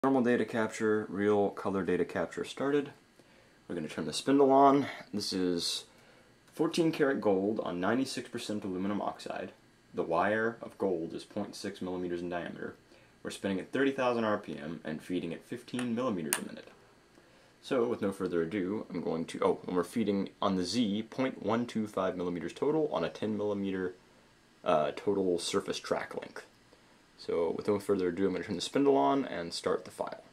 Normal data capture, real color data capture started. We're going to turn the spindle on. This is 14 karat gold on 96% aluminum oxide. The wire of gold is 0.6 millimeters in diameter. We're spinning at 30,000 RPM and feeding at 15 millimeters a minute. So, with no further ado, I'm going to, and we're feeding on the Z 0.125 millimeters total on a 10 millimeter total surface track length. So, with no further ado, I'm going to turn the spindle on and start the file.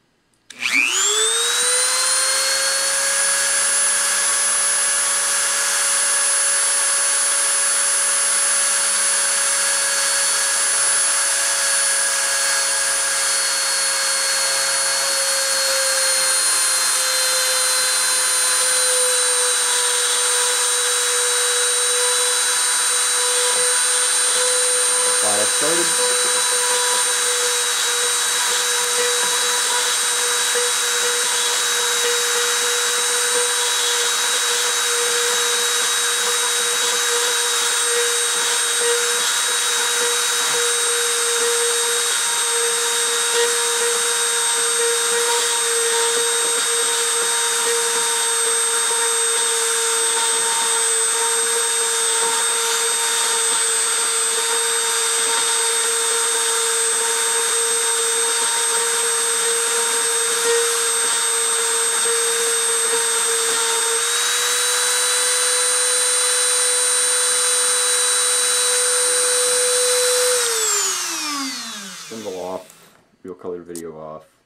File started. Spindle off, real color video off.